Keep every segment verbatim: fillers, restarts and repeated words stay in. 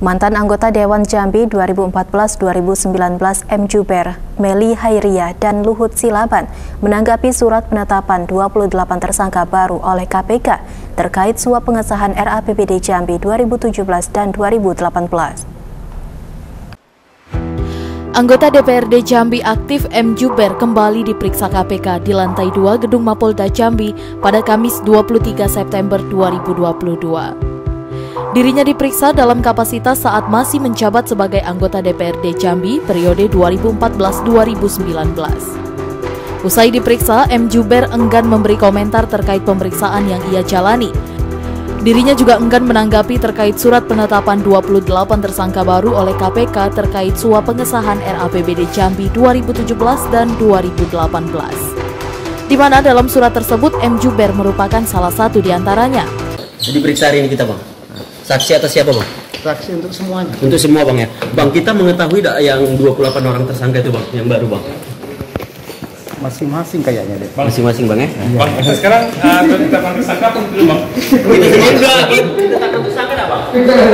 Mantan anggota Dewan Jambi dua ribu empat belas dua ribu sembilan belas M. Juber, Meli Hairiah, dan Luhut Silaban menanggapi surat penetapan dua puluh delapan tersangka baru oleh K P K terkait suap pengesahan R A P B D Jambi dua ribu tujuh belas dan dua ribu delapan belas. Anggota D P R D Jambi aktif M. Juber kembali diperiksa K P K di lantai dua Gedung Mapolda Jambi pada Kamis dua puluh tiga September dua ribu dua puluh dua. Dirinya diperiksa dalam kapasitas saat masih menjabat sebagai anggota D P R D Jambi periode dua ribu empat belas sampai dua ribu sembilan belas. Usai diperiksa, M. Juber enggan memberi komentar terkait pemeriksaan yang ia jalani. Dirinya juga enggan menanggapi terkait surat penetapan dua puluh delapan tersangka baru oleh K P K terkait suap pengesahan R A P B D Jambi dua ribu tujuh belas dan dua ribu delapan belas. Di mana dalam surat tersebut M. Juber merupakan salah satu di antaranya. Jadi periksa hari ini kita, Bang. Saksi atas siapa, Bang? Saksi untuk semuanya. Untuk semua, Bang, ya. Bang, kita mengetahui tak yang dua puluh delapan orang tersangka itu, Bang, yang baru, Bang? Masing-masing kayaknya deh. Masing-masing, Bang, ya? Bang, sekarang uh, tetapkan tersangka pun dulu, Bang. Kita sendiri udah lagi tetapkan tersangka tak, Bang?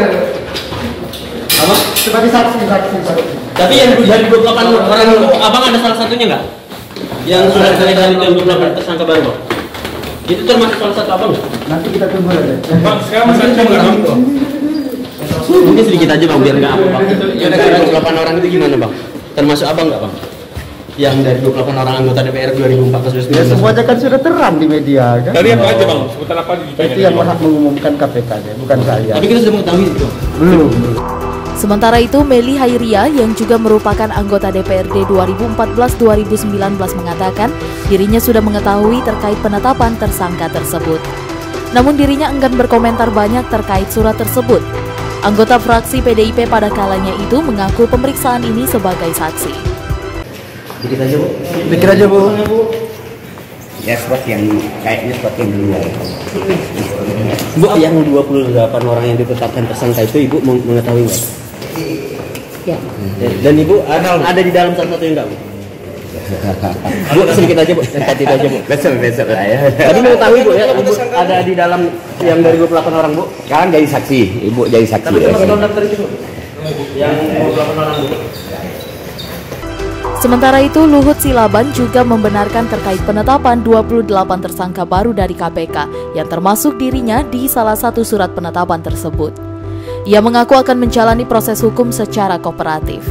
Apa? Sebagai saksi, saksi, saksi. Tapi yang dari dua puluh delapan orang itu, Abang ada salah satunya nggak? Yang sudah dari dua puluh delapan tersangka baru, Bang? Itu termasuk salah satu Abang nggak? Nanti kita tunggu aja. Bang, sekarang masih ada nggak, Bang? Mungkin sedikit aja, Bang, biar nggak apa, Bang. Yang dari dua puluh delapan orang itu gimana, Bang? Termasuk Abang nggak, Bang? Yang dari dua puluh delapan orang anggota D P R dua ribu empat belas Ya, semuanya kan sudah terang di media, kan? Dari apa aja, Bang? Sebutan apa aja? Itu yang berhak mengumumkan K P K, ya, bukan saya. Tapi kita sudah mengetahui itu. Belum. Sementara itu, Meli Hairiah yang juga merupakan anggota D P R D dua ribu empat belas sampai dua ribu sembilan belas mengatakan dirinya sudah mengetahui terkait penetapan tersangka tersebut. Namun dirinya enggan berkomentar banyak terkait surat tersebut. Anggota fraksi P D I P pada kalanya itu mengaku pemeriksaan ini sebagai saksi. Dikit aja, Bu. Dikit aja, Bu. Ya, seperti yang kayaknya seperti yang dulu. Bu, yang dua puluh delapan orang yang ditetapkan tersangka itu Ibu mengetahui nggak? Ya. Dan Ibu ada, ada di dalam salah satu yang enggak, Bu? Bu, sedikit aja, Bu. Tempat itu aja, Bu. Besok besok lah ya. Tadi mengetahui, Bu, ya, Ibu ada di dalam yang dari dua puluh delapan orang, Bu? Sekarang jadi saksi, Ibu jadi saksi. Tapi termasuk dalam daftar itu, Bu? Yang dua puluh delapan orang, Bu? Sementara itu, Luhut Silaban juga membenarkan terkait penetapan dua puluh delapan tersangka baru dari K P K yang termasuk dirinya di salah satu surat penetapan tersebut. Ia mengaku akan menjalani proses hukum secara kooperatif.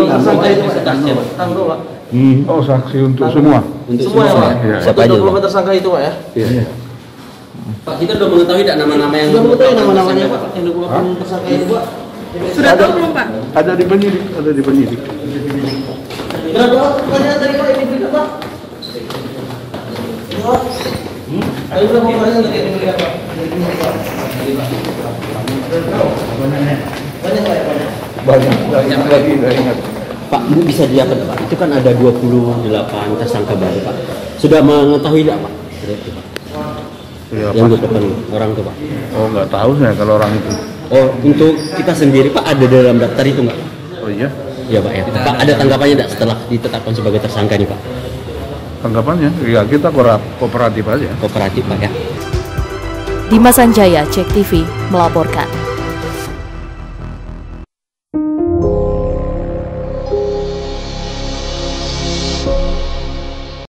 Hmm. Oh, saksi untuk semua. Untuk semua, ya, Pak? Ya. Siapa aja, Pak? Tersangka itu, Pak, ya? Iya. Pak, kita sudah mengetahui tidak nama-nama yang sudah mengetahui nama-namanya, Pak? Yang dua puluh delapan tersangka itu, Pak? Sudah tahu belum, Pak? Ada di penyidik, ada di penyidik. Berapa pertanyaan tadi, Pak? Ini berita, Pak? Hmm? Ayo, berapa pertanyaan tadi yang diberikan, Pak? Banyak, Pak, ya, banyak? Banyak, banyak lagi, nggak ingat. Pak, Bu bisa diapa, Pak? Itu kan ada dua puluh delapan tersangka baru, Pak. Sudah mengetahui tidak, Pak? Berarti, Pak. Ya, Yang dua puluh delapan orang itu, Pak. Oh, nggak tahu saya kalau orang itu. Oh, untuk kita sendiri, Pak, ada dalam daftar itu nggak? Oh iya? Iya, Pak, ya. Pak, ada tanggapannya tidak setelah ditetapkan sebagai tersangka nih, Pak? Tanggapannya? Ya, kita kooperatif aja. Kooperatif, Pak, ya. Dimas Sanjaya, Cek T V, melaporkan.